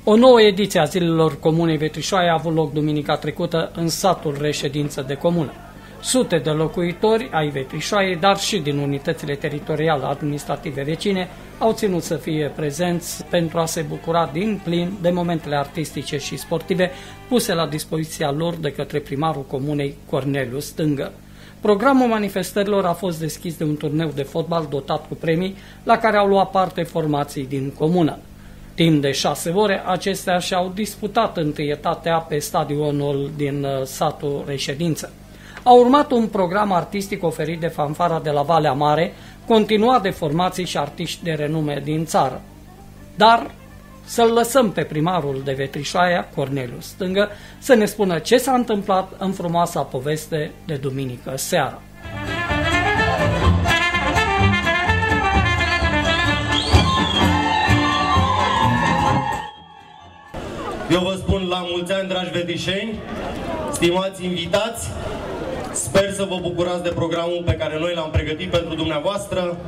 O nouă ediție a Zilelor Comunei Vetrișoaia a avut loc duminica trecută în satul reședință de comună. Sute de locuitori ai Vetrișoaiei, dar și din unitățile teritoriale administrative vecine, au ținut să fie prezenți pentru a se bucura din plin de momentele artistice și sportive puse la dispoziția lor de către primarul comunei Corneliu Stângă. Programul manifestărilor a fost deschis de un turneu de fotbal dotat cu premii, la care au luat parte formații din comună. Timp de 6 ore, acestea și-au disputat întâietatea pe stadionul din satul reședință. A urmat un program artistic oferit de fanfara de la Valea Mare, continuat de formații și artiști de renume din țară. Dar să-l lăsăm pe primarul de Vetrișoaia, Corneliu Stângă, să ne spună ce s-a întâmplat în frumoasa poveste de duminică seara. Eu vă spun la mulți ani, dragi vetrișeni, stimați invitați, sper să vă bucurați de programul pe care noi l-am pregătit pentru dumneavoastră.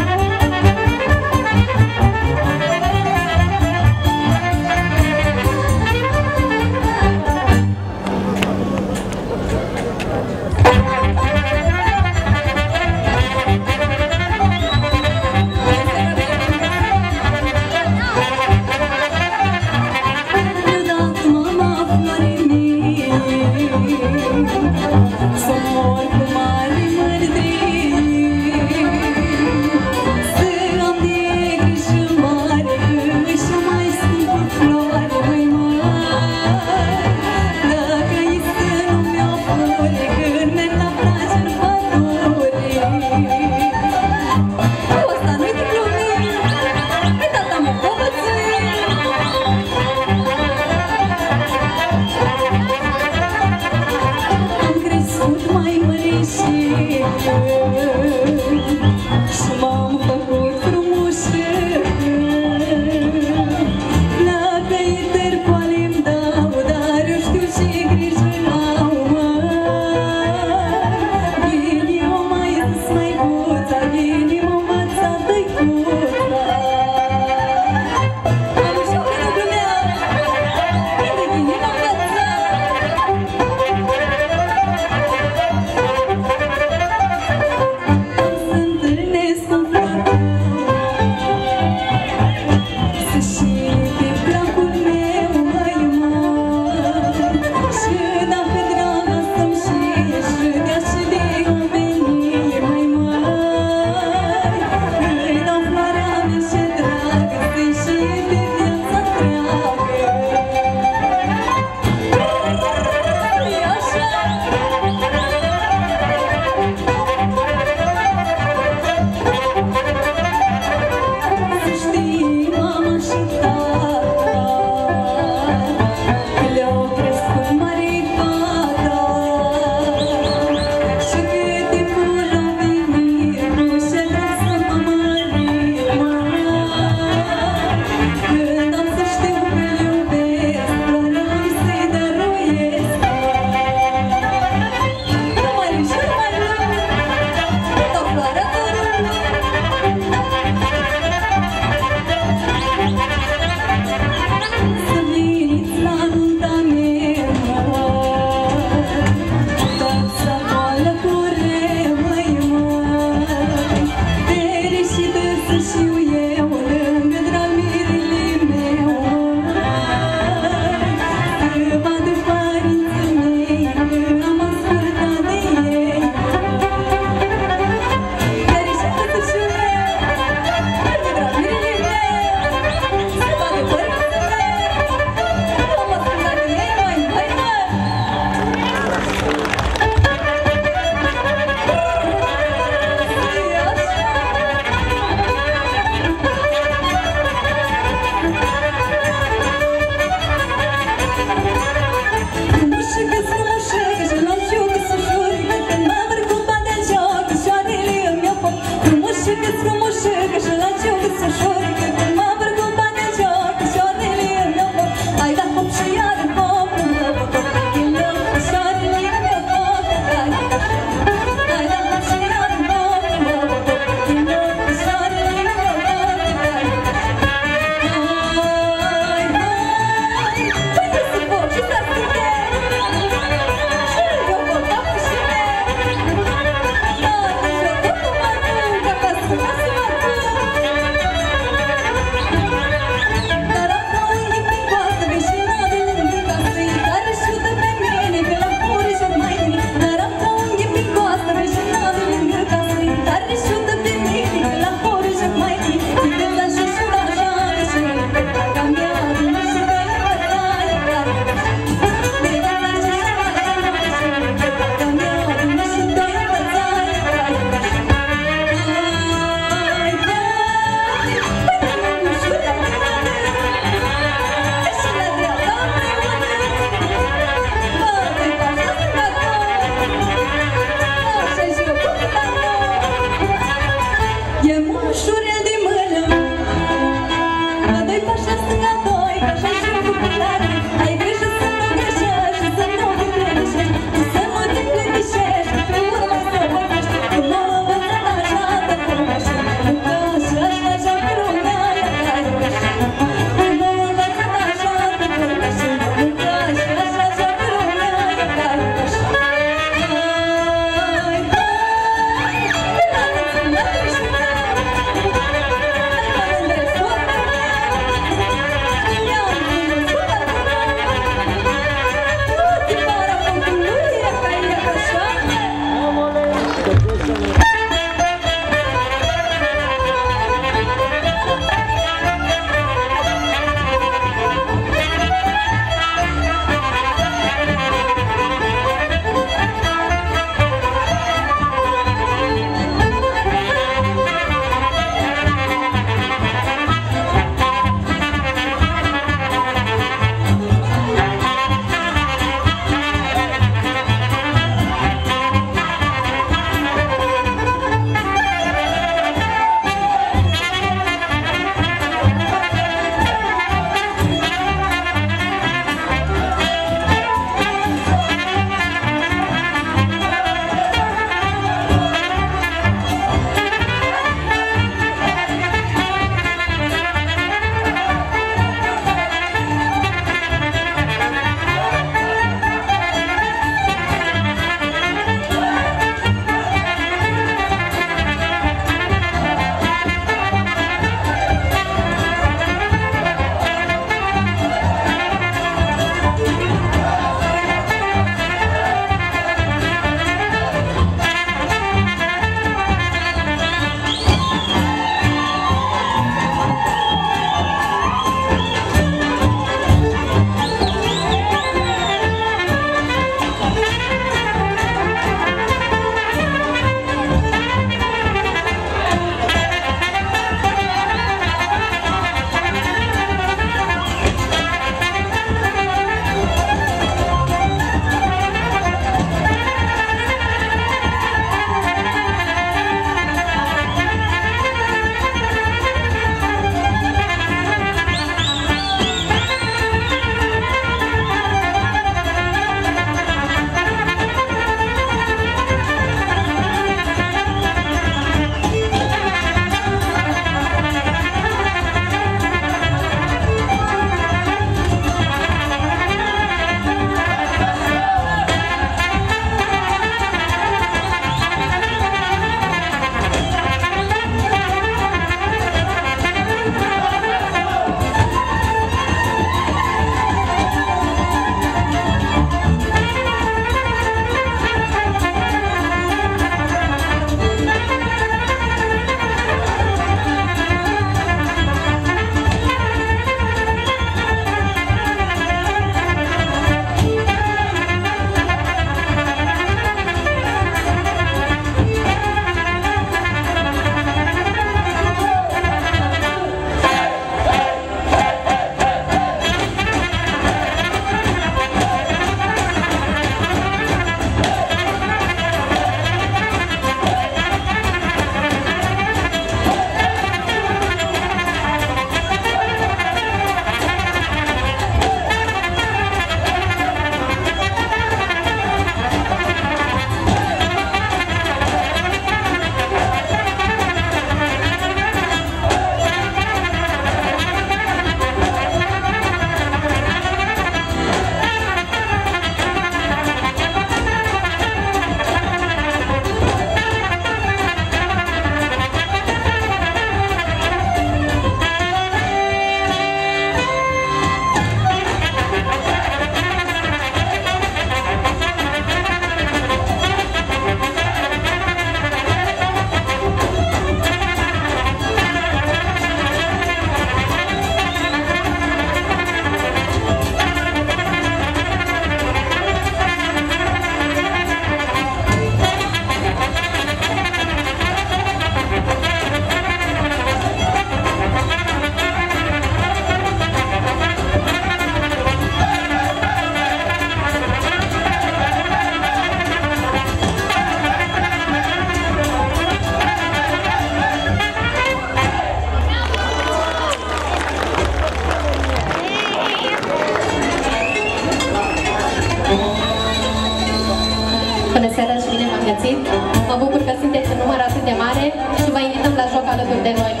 găsit. Mă bucur că sunteți în număr atât de mare și vă invităm la joc alături de noi.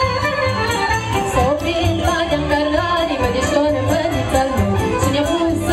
Să ne-a pus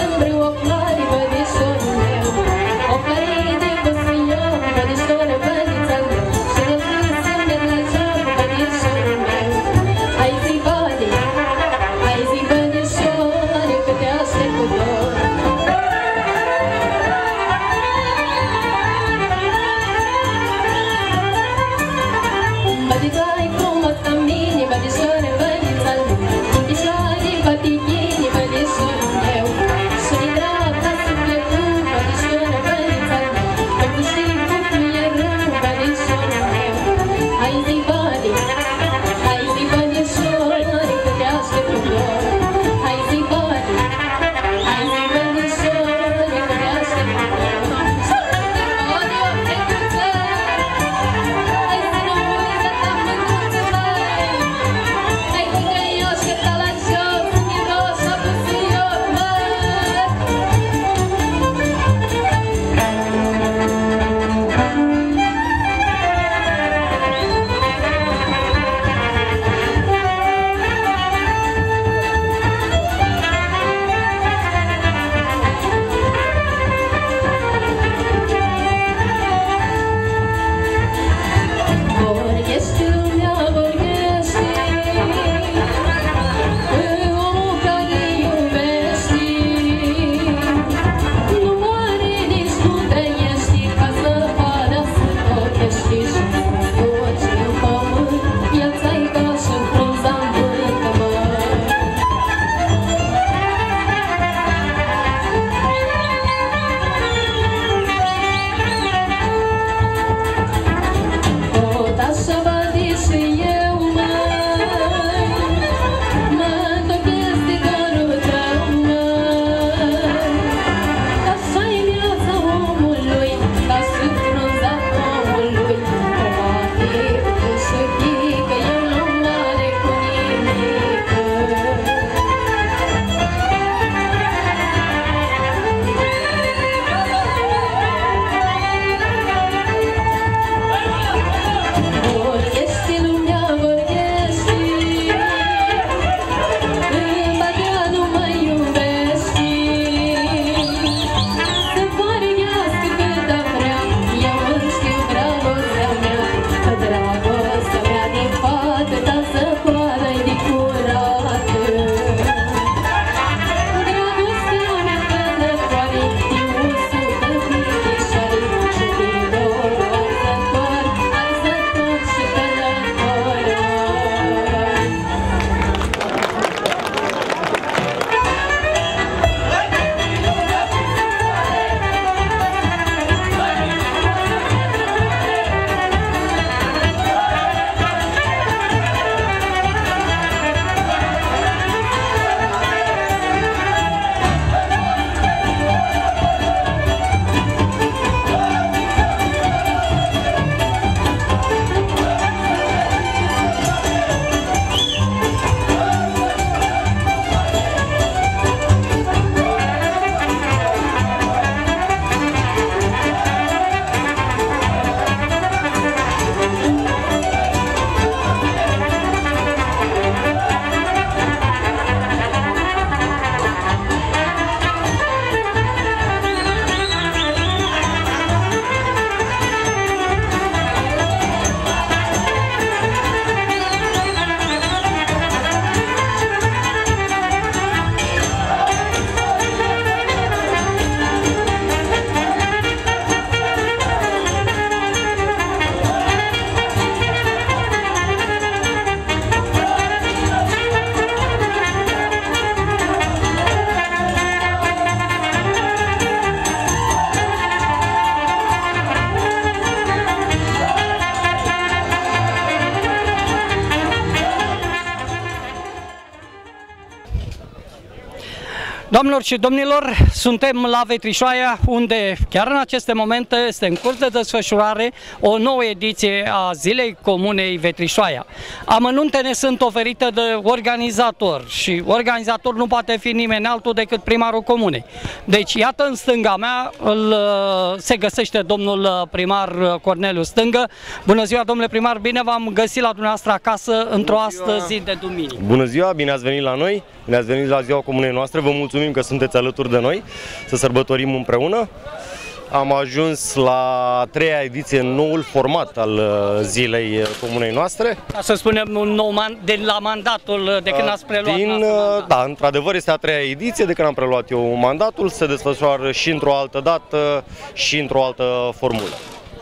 Doamnelor și domnilor, suntem la Vetrișoaia, unde chiar în aceste momente este în curs de desfășurare o nouă ediție a Zilei Comunei Vetrișoaia. Amănuntele sunt oferite de organizator și organizator nu poate fi nimeni altul decât primarul comunei. Deci, iată, în stânga mea se găsește domnul primar Corneliu Stângă. Bună ziua, domnule primar, bine v-am găsit la dumneavoastră acasă într-o astăzi zi de duminică. Bună ziua, bine ați venit la noi, bine ați venit la Ziua Comunei noastre, vă mulțumim că sunteți alături de noi, să sărbătorim împreună. Am ajuns la 3-a ediție, noul format al Zilei Comunei noastre. Ca să spunem un nou de la mandatul de când ați preluat mandatul. Da, într-adevăr este a 3-a ediție de când am preluat eu mandatul, se desfășoară și într-o altă dată și într-o altă formulă.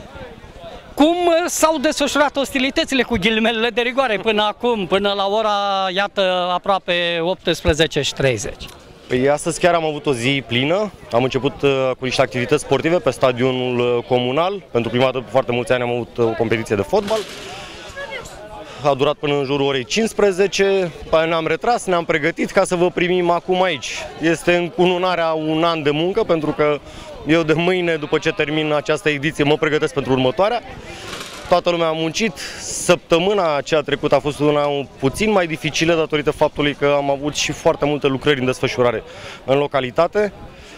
Cum s-au desfășurat ostilitățile cu ghilimelele de rigoare până acum, până la ora, iată, aproape 18:30? Păi astăzi chiar am avut o zi plină, am început cu niște activități sportive pe stadionul comunal. Pentru prima dată, foarte mulți ani am avut o competiție de fotbal. A durat până în jurul orei 15, ne-am retras, ne-am pregătit ca să vă primim acum aici. Este încununarea un an de muncă, pentru că eu de mâine, după ce termin această ediție, mă pregătesc pentru următoarea. Toată lumea a muncit. Săptămâna aceea trecută a fost una puțin mai dificilă datorită faptului că am avut și foarte multe lucrări în desfășurare în localitate.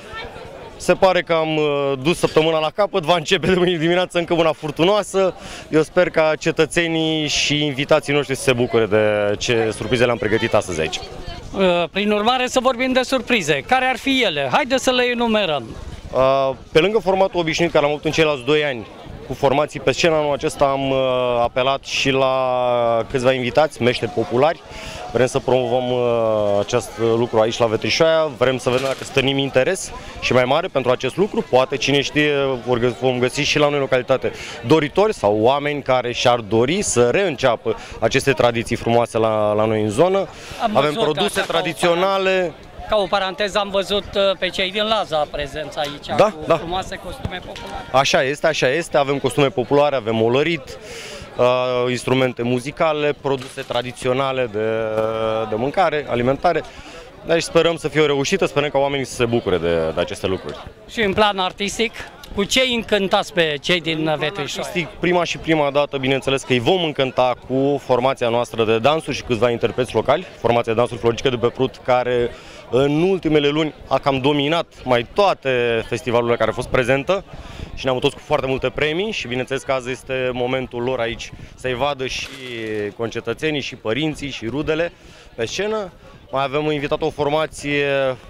Se pare că am dus săptămâna la capăt, va începe de mâine dimineață încă una furtunoasă. Eu sper ca cetățenii și invitații noștri să se bucure de ce surprize le-am pregătit astăzi aici. Prin urmare, să vorbim de surprize. Care ar fi ele? Haideți să le enumerăm. Pe lângă formatul obișnuit care l-am avut în ceilalți 2 ani, cu formații pe scenă, anul acesta am apelat și la câțiva invitați, meșteri populari. Vrem să promovăm acest lucru aici la Vetrișoaia, vrem să vedem dacă stârnim interes și mai mare pentru acest lucru. Poate, cine știe, vom găsi și la noi localitate doritori sau oameni care și-ar dori să reînceapă aceste tradiții frumoase la noi în zonă. Avem produse tradiționale. Ca o paranteză, am văzut pe cei din Laza prezența aici, cu frumoase costume populare. Așa este, avem costume populare, avem olărit, instrumente muzicale, produse tradiționale de mâncare, alimentare. Deci sperăm să fie o reușită, sperăm ca oamenii să se bucure de aceste lucruri. Și în plan artistic, cu ce îi încântați pe cei din Vetrișoaia? Prima dată, bineînțeles că îi vom încânta cu formația noastră de dansuri și câțiva interpreți locali, formația de dansuri Floricică de pe Prut, care în ultimele luni a cam dominat mai toate festivalurile care au fost prezentă și ne-am toți cu foarte multe premii și bineînțeles că azi este momentul lor aici să-i vadă și concetățenii, și părinții, și rudele pe scenă. Mai avem invitat o formație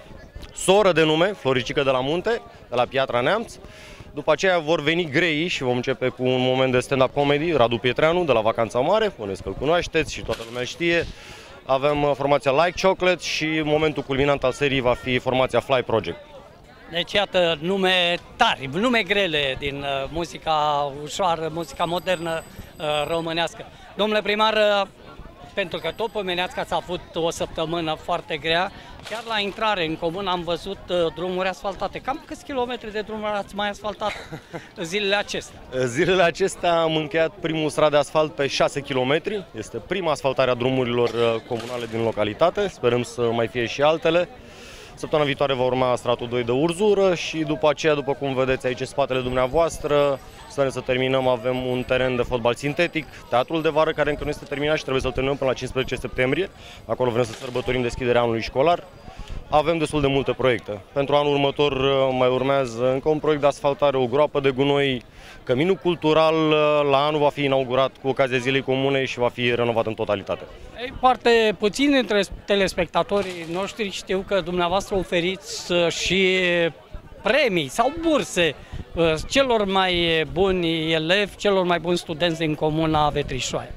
soră de nume, Floricică de la Munte, de la Piatra Neamț. După aceea vor veni Greii și vom începe cu un moment de stand-up comedy, Radu Pietreanu de la Vacanța Mare, bănuiesc că îl cunoașteți și toată lumea știe. Avem formația Like Chocolate și momentul culminant al serii va fi formația Fly Project. Deci iată nume tari, nume grele din muzica ușoară, muzica modernă românească. Domnule primar, pentru că tot pomeneați că ați avut o săptămână foarte grea, chiar la intrare în comună am văzut drumuri asfaltate. Cam câți kilometri de drumuri ați mai asfaltat zilele acestea? Zilele acestea am încheiat primul strat de asfalt pe 6 km. Este prima asfaltare a drumurilor comunale din localitate. Sperăm să mai fie și altele. Săptămâna viitoare va urma stratul 2 de urzură și după aceea, după cum vedeți aici în spatele dumneavoastră, sperăm să terminăm, avem un teren de fotbal sintetic, teatrul de vară care încă nu este terminat și trebuie să-l terminăm până la 15 septembrie. Acolo vrem să sărbătorim deschiderea anului școlar. Avem destul de multe proiecte. Pentru anul următor mai urmează încă un proiect de asfaltare, o groapă de gunoi. Căminul cultural la anul va fi inaugurat cu ocazia Zilei Comunei și va fi renovat în totalitate. Foarte puțini dintre telespectatorii noștri știu că dumneavoastră oferiți și premii sau burse celor mai buni elevi, celor mai buni studenți din comuna Vetrișoaia.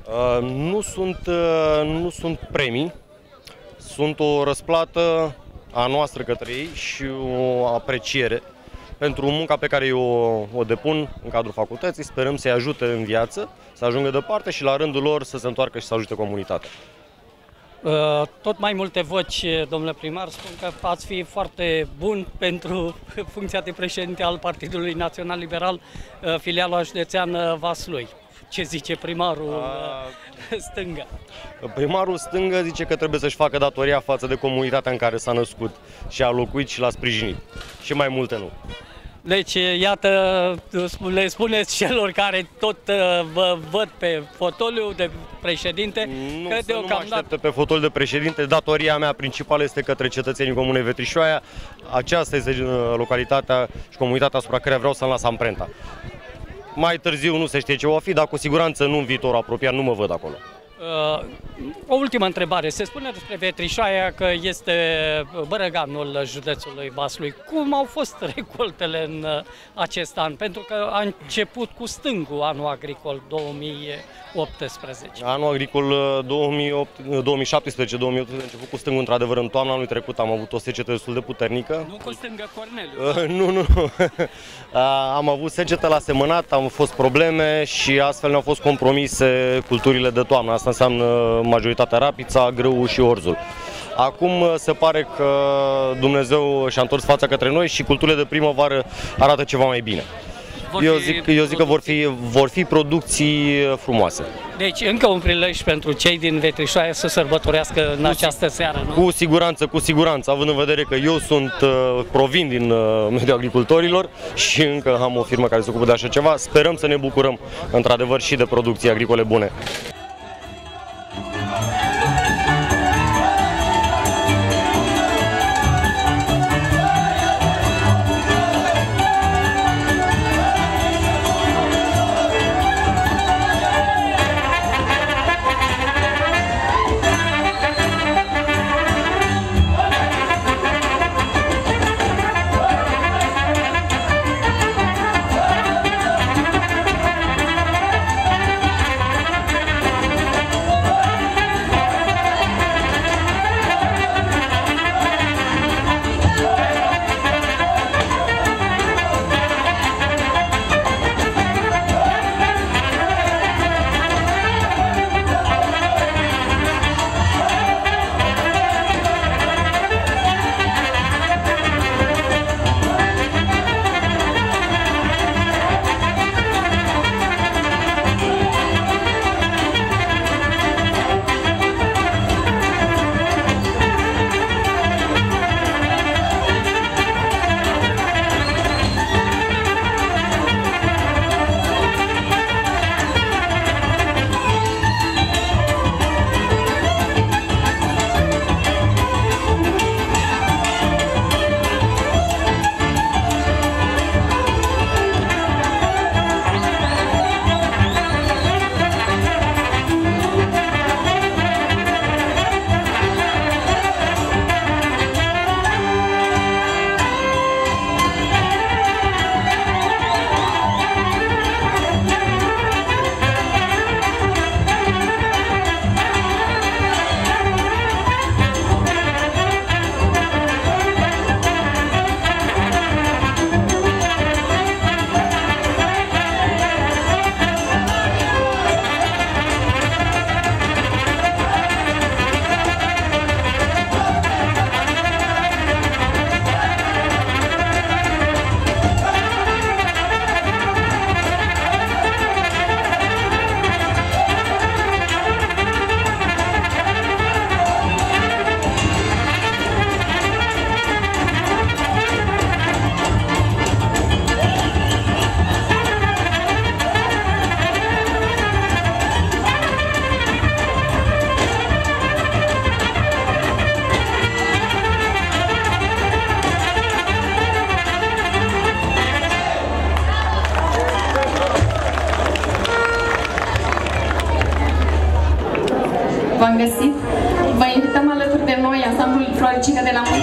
Nu sunt premii, sunt o răsplată a noastră către ei și o apreciere pentru munca pe care eu o depun în cadrul facultății. Sperăm să-i ajute în viață, să ajungă departe și la rândul lor să se întoarcă și să ajute comunitatea. Tot mai multe voci, domnule primar, spun că ați fi foarte bun pentru funcția de președinte al Partidului Național Liberal, filiala județeană Vaslui. Ce zice primarul stânga? Primarul stângă zice că trebuie să-și facă datoria față de comunitatea în care s-a născut și a locuit și l-a sprijinit. Și mai multe nu. Deci, iată, le spuneți celor care tot vă văd pe fotoliu de președinte Nu, că să nu mă aștepte pe fotoliu de președinte. Datoria mea principală este către cetățenii Comunei Vetrișoaia. Aceasta este localitatea și comunitatea asupra care vreau să-mi las amprenta. Mai târziu nu se știe ce va fi, dar cu siguranță nu în viitorul apropiat, nu mă văd acolo. O ultimă întrebare. Se spune despre Vetrișoaia că este bărăganul județului Vaslui. Cum au fost recoltele în acest an? Pentru că a început cu stângul anul agricol 2018. Anul agricol 2017-2018 a început cu stângul, într-adevăr, în toamna anului trecut am avut o secetă destul de puternică. Nu cu stângă Corneliu. Nu. Am avut secetă la semănat, am fost probleme și astfel ne-au fost compromise culturile de toamnă. Asta înseamnă majoritatea rapița, grâul și orzul. Acum se pare că Dumnezeu și-a întors fața către noi și culturile de primăvară arată ceva mai bine. Eu zic că vor fi producții frumoase. Deci încă un prilej pentru cei din Vetrișoaia să sărbătorească în această seară, nu? Cu siguranță, având în vedere că eu provin din mediul agricultorilor și încă am o firmă care se ocupă de așa ceva, sperăm să ne bucurăm într-adevăr și de producții agricole bune. V-am găsit. Vă invităm alături de noi ansamblul Floricică de la Munte.